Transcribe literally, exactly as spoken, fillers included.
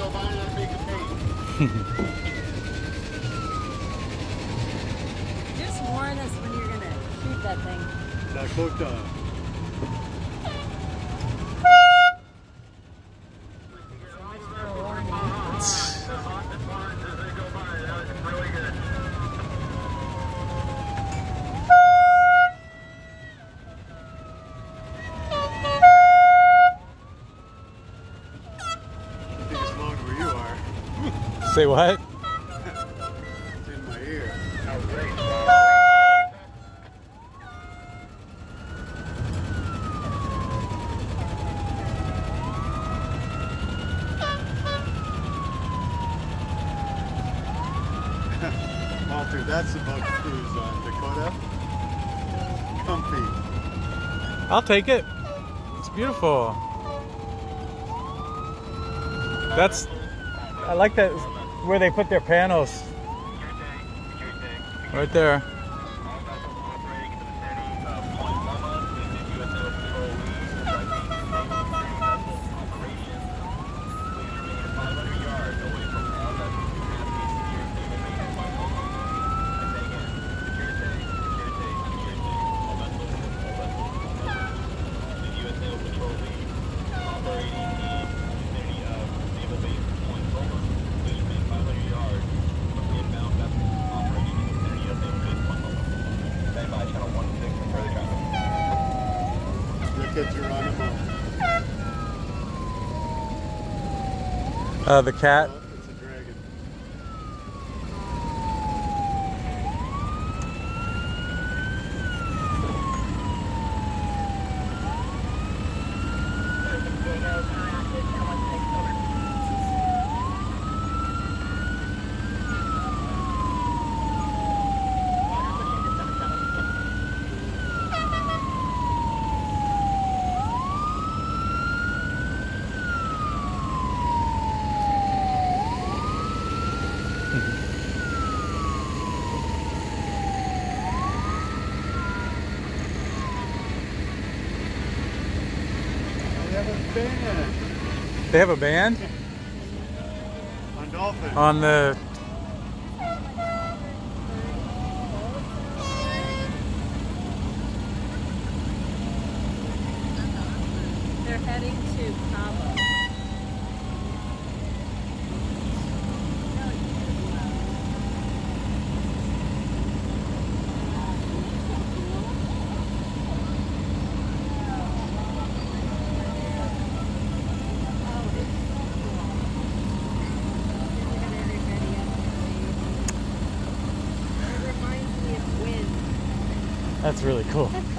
Just warn us when you're gonna shoot that thing. Dakota. Say what? It's in my ear. Walter, that's the boat cruise on Dakota. Comfy. I'll take it. It's beautiful. That's, I like that where they put their panels. Right there. Look at Geronimo. Uh, the cat. Oh, it's a dragon. They have a band. They have a band On Dolphin. on the. They're heading to Cabo. That's really cool.